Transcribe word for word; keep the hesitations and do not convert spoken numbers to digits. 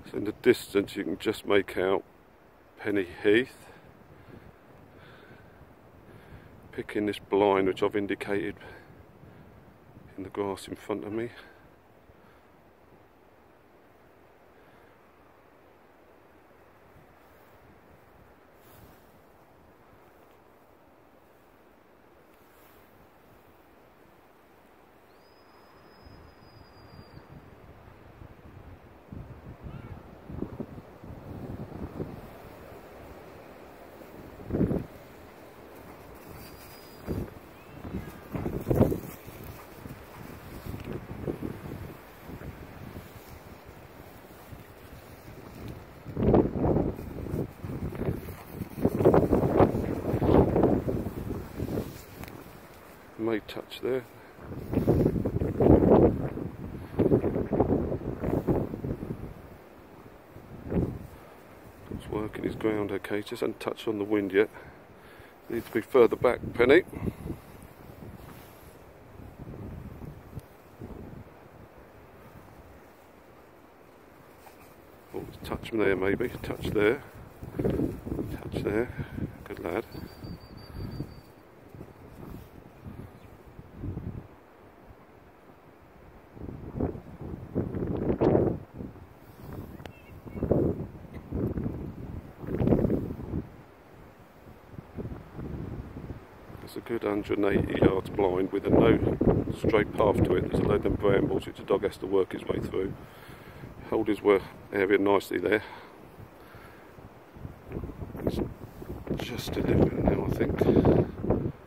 So in the distance you can just make out Penny Heath picking this blind which I've indicated in the grass in front of me. May touch there. It's working his ground okay, just hasn't touched on the wind yet. Needs to be further back, Penny. Oh, touch him there maybe, touch there, touch there, good lad. It's a good one hundred and eighty yards blind with a no straight path to it. There's a load of brambles which the dog has to work his way through. Hold his area nicely there. It's just delivering now, I think.